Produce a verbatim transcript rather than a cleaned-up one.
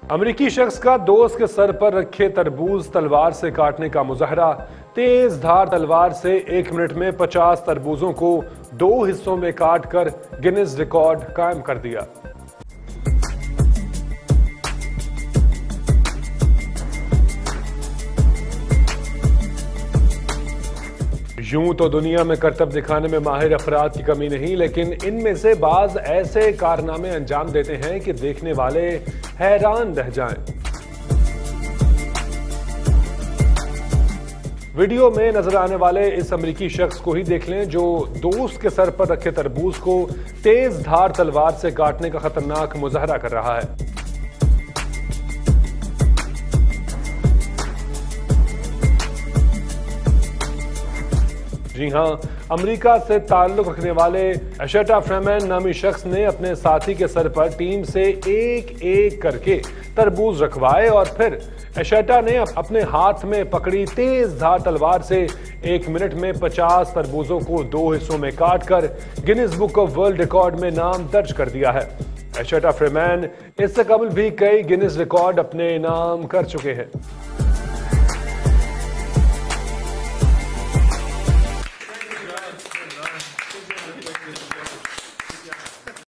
अमेरिकी शख्स का दोस्त के सर पर रखे तरबूज तलवार से काटने का मुजाहरा। तेज धार तलवार से एक मिनट में पचास तरबूजों को दो हिस्सों में काट कर गिनीज रिकॉर्ड कायम कर दिया। यूं तो दुनिया में करतब दिखाने में माहिर अफराद की कमी नहीं, लेकिन इनमें से बाज ऐसे कारनामे अंजाम देते हैं कि देखने वाले हैरान रह जाएं। वीडियो में नजर आने वाले इस अमेरिकी शख्स को ही देख लें, जो दोस्त के सर पर रखे तरबूज को तेज धार तलवार से काटने का खतरनाक मुजाहरा कर रहा है। जी हां, अमेरिका से ताल्लुक रखने वाले एशेटा फ्रीमैन नामी शख्स ने अपने साथी के सर पर टीम से एक एक करके तरबूज रखवाए और फिर एशेटा ने अपने हाथ में पकड़ी तेज धार तलवार से एक मिनट में पचास तरबूजों को दो हिस्सों में काटकर Guinness book of world record में नाम दर्ज कर दिया है। एशेटा फ्रीमैन इससे कबल भी कई गिनीज रिकॉर्ड अपने नाम कर चुके हैं।